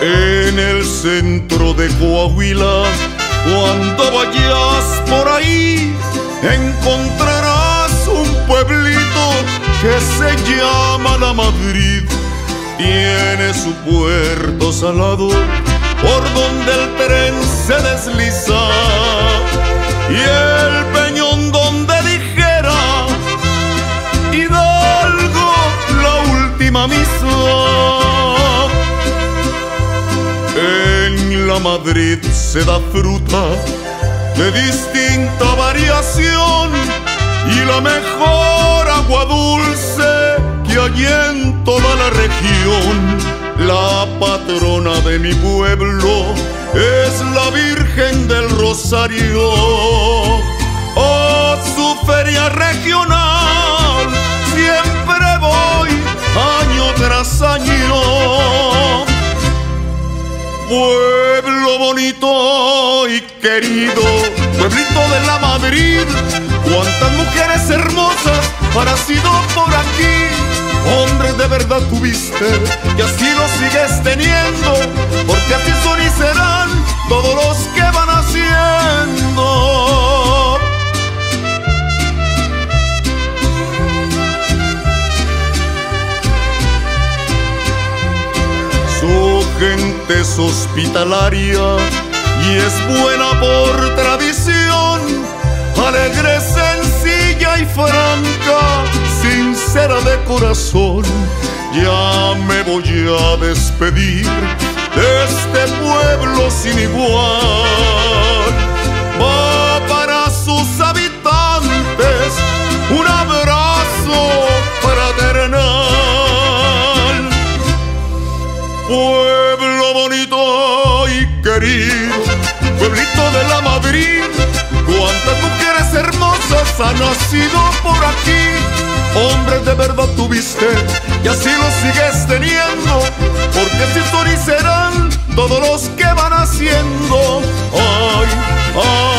En el centro de Coahuila, cuando vayas por ahí, encontrarás un pueblito que se llama La Madrid. Tiene su puerto salado por donde el tren se desliza y el peñón donde dijera Hidalgo la última misa. En La Madrid se da fruta de distinta variación y la mejor agua dulce que hay en toda la región. La patrona de mi pueblo es la Virgen del Rosario. A su feria regional siempre voy año tras año. Pueblo bonito y querido, pueblito de La Madrid, cuántas mujeres hermosas has sido por aquí. Hombres de verdad tuviste y así los sigues teniendo, porque así son y serán todos los que van haciendo. Su gente es hospitalaria y es buena por tradición, alegre, sencilla y franca, sincera de corazón. Ya me voy a despedir de este pueblo sin igual. Va para sus habitantes un abrazo fraternal. Pueblo bonito y querido, pueblito de La Madrid, cuántas mujeres hermosas han nacido por aquí. Hombres de verdad tuviste y así los sigues teniendo, porque así son y serán todos los que van haciendo. Ay, ay.